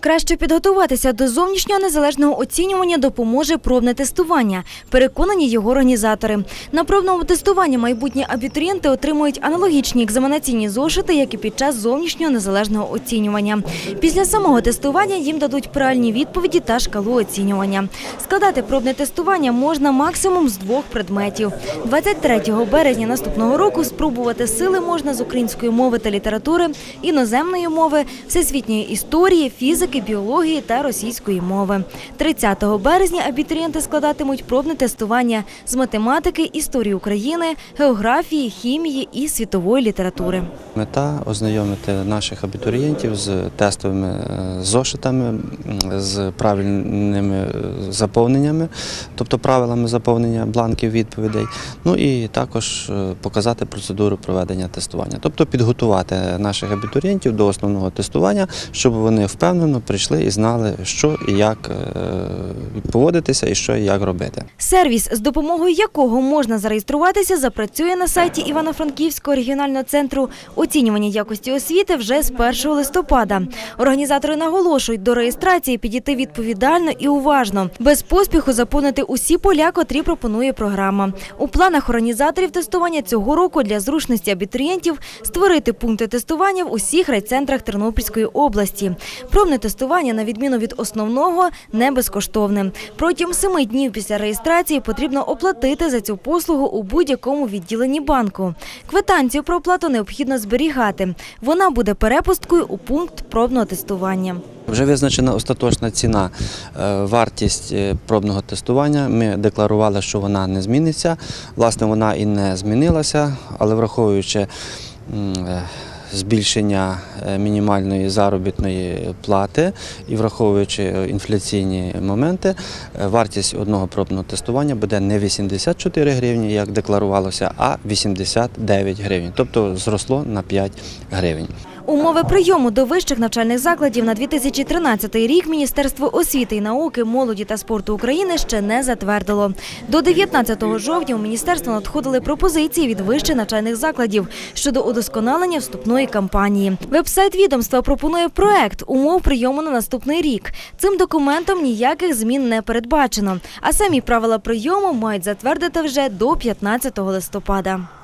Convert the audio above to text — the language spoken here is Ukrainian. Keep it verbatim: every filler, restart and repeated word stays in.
Краще підготуватися до зовнішнього незалежного оцінювання допоможе пробне тестування, переконані його організатори. На пробному тестуванні майбутні абітурієнти отримують аналогічні екзаменаційні зошити, як і під час зовнішнього незалежного оцінювання. Після самого тестування їм дадуть правильні відповіді та шкалу оцінювання. Складати пробне тестування можна максимум з двох предметів. двадцять третього березня наступного року спробувати сили можна з української мови та літератури, іноземної мови, всесвітньої історії, фізики, біології та російської мови. тридцятого березня абітурієнти складатимуть пробне тестування з математики, історії України, географії, хімії і світової літератури. Мета – ознайомити наших абітурієнтів з тестовими зошитами, з правильними заповненнями, тобто правилами заповнення бланків відповідей, ну і також показати процедуру проведення тестування, тобто підготувати наших абітурієнтів до основного тестування, щоб вони впевнено прийшли і знали, що і як поводитися і що і як робити. Сервіс, з допомогою якого можна зареєструватися, запрацює на сайті Івано-Франківського регіонального центру оцінювання якості освіти вже з першого листопада. Організатори наголошують, до реєстрації підійти відповідально і уважно, без поспіху заповнити усі поля, котрі пропонує програма. У планах організаторів тестування цього року для зручності абітурієнтів створити пункти тестування в усіх райцентрах Тернопільської області. Пробне тестування, на відміну від основного, не безкоштовне. Протягом семи днів після реєстрації потрібно оплатити за цю послугу у будь-якому відділенні банку. Квитанцію про оплату необхідно зберігати. Вона буде перепусткою у пункт пробного тестування. Вже визначена остаточна ціна, вартість пробного тестування. Ми декларували, що вона не зміниться. Власне, вона і не змінилася, але враховуючи збільшення мінімальної заробітної плати і враховуючи інфляційні моменти, вартість одного пробного тестування буде не вісімдесят чотири гривні, як декларувалося, а вісімдесят дев'ять гривень, тобто зросло на п'ять гривень. Умови прийому до вищих навчальних закладів на дві тисячі тринадцятий рік Міністерство освіти і науки, молоді та спорту України ще не затвердило. До дев'ятнадцятого жовтня у міністерство надходили пропозиції від вищих навчальних закладів щодо удосконалення вступної кампанії. Веб-сайт відомства пропонує проект умов прийому на наступний рік. Цим документом ніяких змін не передбачено, а самі правила прийому мають затвердити вже до п'ятнадцятого листопада.